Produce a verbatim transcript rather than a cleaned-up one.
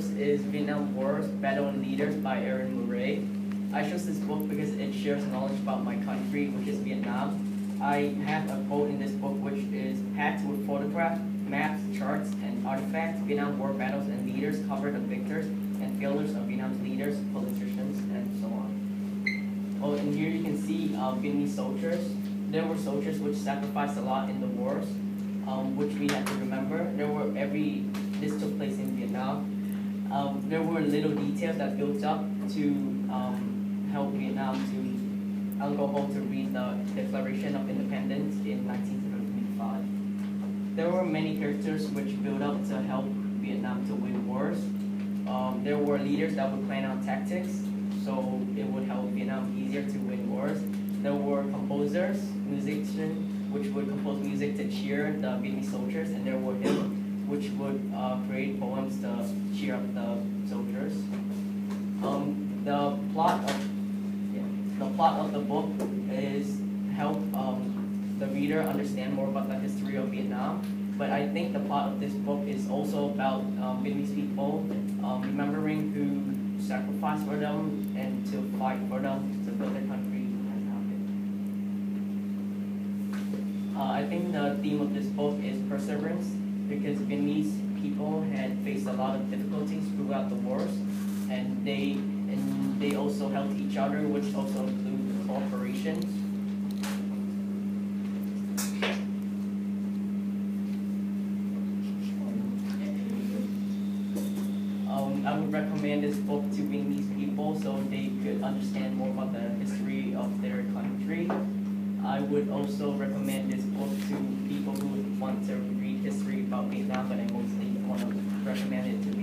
first is Vietnam War Battle and Leaders by Aaron Murray. I chose this book because it shares knowledge about my country, which is Vietnam. I have a quote in this book which is packed with photographs, maps, charts, and artifacts. Vietnam War battles and leaders cover the victors and failures of Vietnam's leaders, politicians, and so on. Oh, and here you can see uh, Vietnamese soldiers. There were soldiers which sacrificed a lot in the wars, um, which we have to remember. There were every, this took place in Vietnam. Um, there were little details that built up to um, help Vietnam to, I'll go home to read the Declaration of Independence in nineteen seventy-five. There were many characters which built up to help Vietnam to win wars. Um, there were leaders that would plan out tactics, so it would help Vietnam easier to win wars. There were composers, musicians, which would compose music to cheer the Vietnamese soldiers, and there were hymns, which would uh, create poems to cheer up the soldiers. Um, the plot of yeah, the plot of the book is help um, the reader understand more about the history of Vietnam. But I think the plot of this book is also about um, Vietnamese people um, remembering who sacrificed for them and to fight for them to build their country. Uh, I think the theme of this book is perseverance, because Vietnamese people had faced a lot of difficulties throughout the wars, and they and they also helped each other, which also include cooperation. Um, I would recommend this book to Vietnamese people so they could understand more about the history of their country. I would also recommend this book to people who would want to read history about Vietnam, but I mostly want to recommend it to